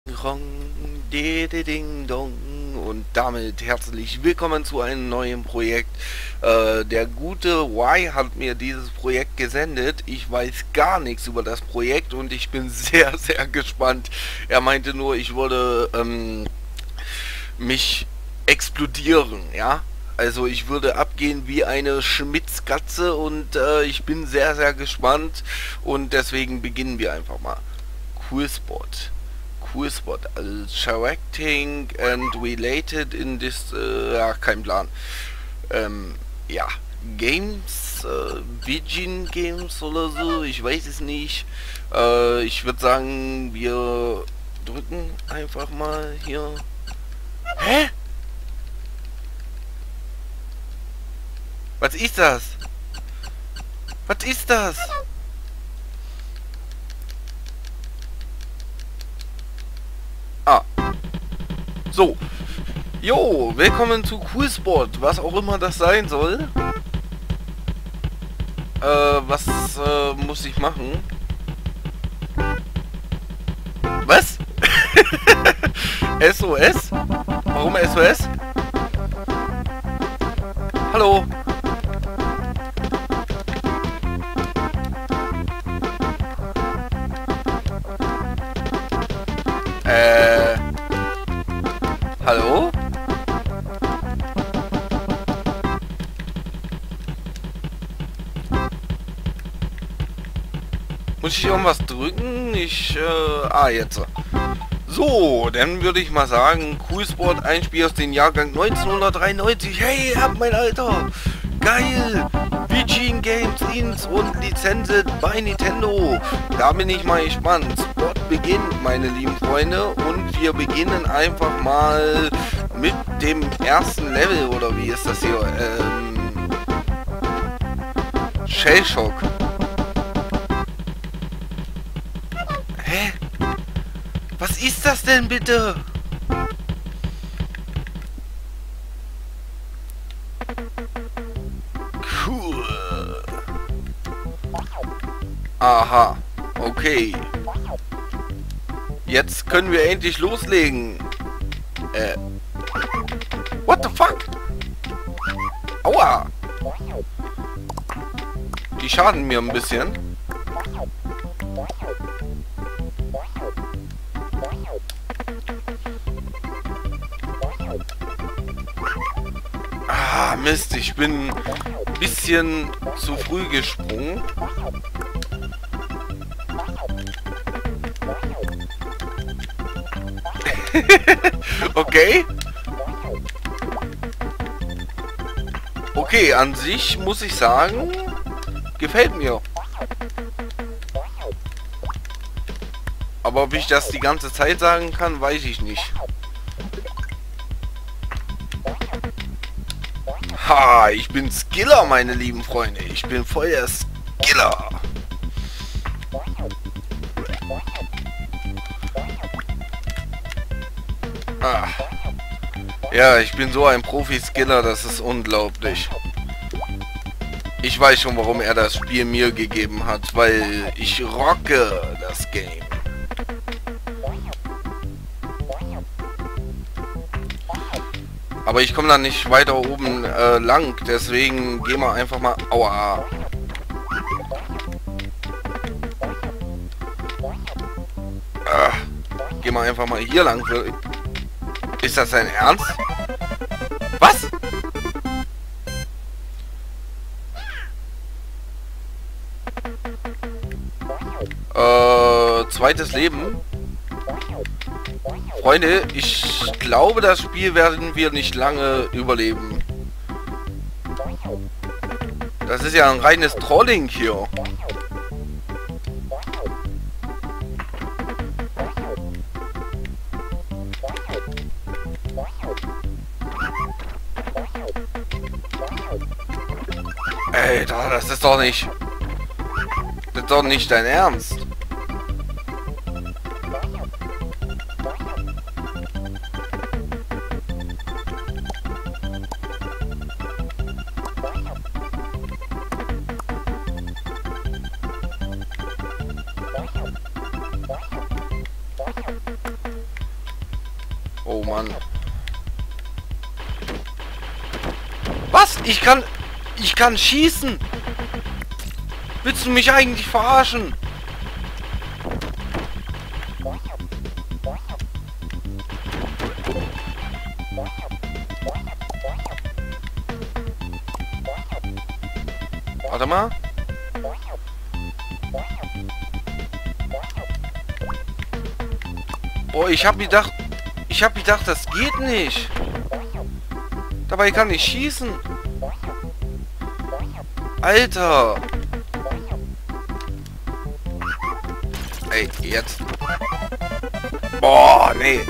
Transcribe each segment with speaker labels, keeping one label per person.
Speaker 1: Rong, Ding Dong und damit herzlich willkommen zu einem neuen Projekt. Der gute Y hat mir dieses Projekt gesendet. Ich weiß gar nichts über das Projekt und ich bin sehr gespannt. Er meinte nur, ich würde mich explodieren, ja. Also ich würde abgehen wie eine Schmitzkatze und ich bin sehr gespannt und deswegen beginnen wir einfach mal. Coolspot. Coolspot, also Characting and related in this, ja, kein Plan. Ja, Games, Virgin Games oder so, ich weiß es nicht. Ich würde sagen, wir drücken einfach mal hier. Hä? Was ist das? Was ist das? Ah, so. Jo, willkommen zu Coolspot, was auch immer das sein soll. Was muss ich machen? Was? SOS? Warum SOS? Hallo? Hallo? Muss ich irgendwas drücken? Jetzt. So, dann würde ich mal sagen, Coolsport, ein Spiel aus dem Jahrgang 1993. Hey, ihr habt mein Alter! Geil! Virgin Games Inc. und Lizenzen bei Nintendo. Da bin ich mal gespannt. Spot beginnt, meine lieben Freunde. Und wir beginnen einfach mal mit dem ersten Level, oder wie ist das hier? Shellshock. Hä? Was ist das denn bitte? Cool. Aha. Okay. Jetzt können wir endlich loslegen. What the fuck? Aua. Die schaden mir ein bisschen. Ah, Mist, ich bin ein bisschen zu früh gesprungen. Okay. Okay, an sich muss ich sagen, gefällt mir. Aber ob ich das die ganze Zeit sagen kann, weiß ich nicht. Ha, ich bin Skiller, meine lieben Freunde. Ich bin voll der Skiller. Ah. Ja, ich bin so ein Profi-Skiller, das ist unglaublich. Ich weiß schon, warum er das Spiel mir gegeben hat, weil ich rocke das Game. Aber ich komme da nicht weiter oben lang, deswegen gehen wir einfach mal... Aua. Gehen wir einfach mal hier lang. Ist das dein Ernst? Was? Zweites Leben. Freunde, ich glaube, das Spiel werden wir nicht lange überleben. Das ist ja ein reines Trolling hier. Ey, das ist doch nicht... Das ist doch nicht dein Ernst. Oh Mann. Was? Ich kann schießen. Willst du mich eigentlich verarschen? Warte mal. Boah, ich hab gedacht, das geht nicht. Dabei kann ich schießen. Alter. Ey, jetzt. Boah, nee.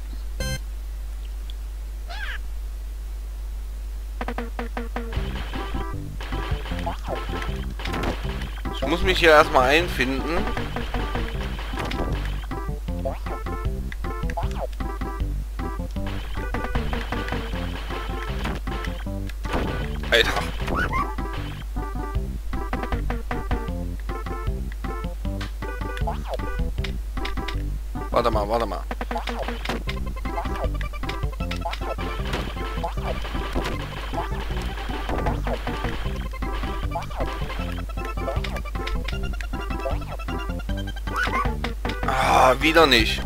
Speaker 1: Ich muss mich hier erstmal einfinden. Alter. Warte mal. Ah, wieder nicht.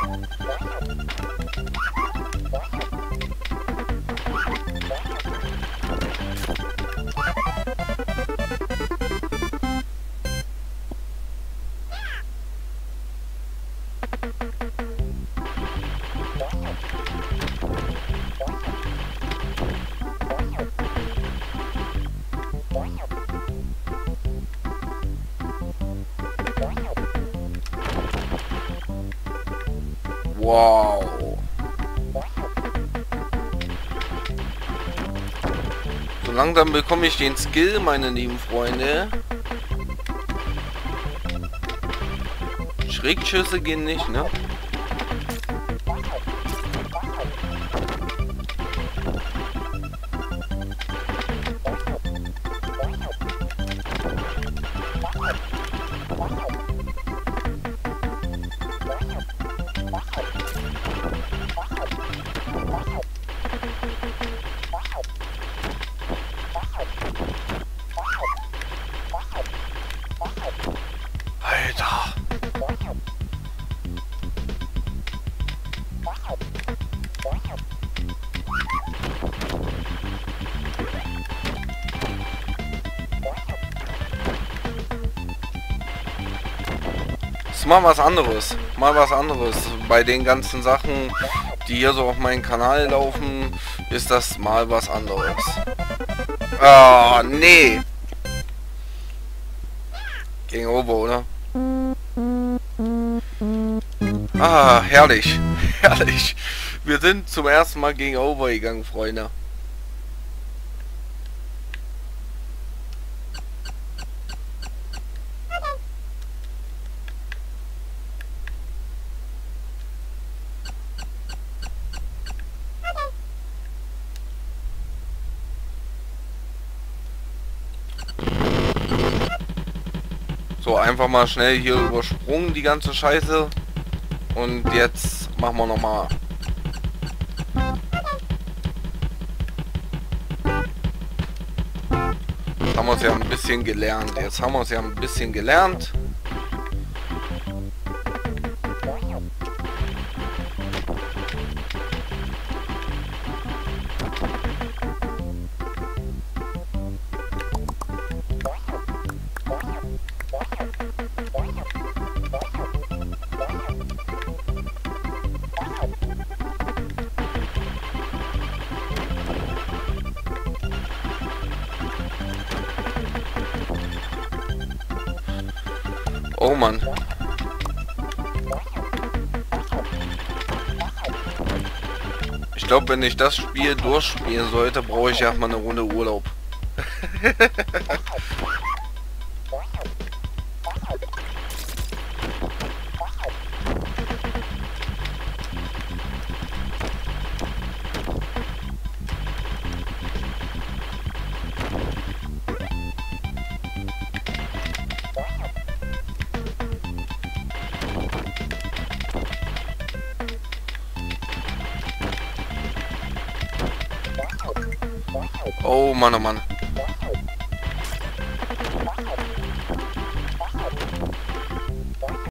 Speaker 1: Wow. So langsam bekomme ich den Skill, meine lieben Freunde. Schrägschüsse gehen nicht, ne? Alter. Ist mal was anderes. Mal was anderes. Bei den ganzen Sachen, die hier so auf meinem Kanal laufen, ist das mal was anderes. Ah, nee. Game over, oder? Ah, herrlich. Herrlich. Wir sind zum ersten Mal Game over gegangen, Freunde. So, einfach mal schnell hier übersprungen, die ganze Scheiße. Und jetzt machen wir nochmal. Jetzt haben wir es ja ein bisschen gelernt. Oh Mann. Ich glaube, wenn ich das Spiel durchspielen sollte, brauche ich erstmal eine Runde Urlaub. Oh Mann, oh Mann.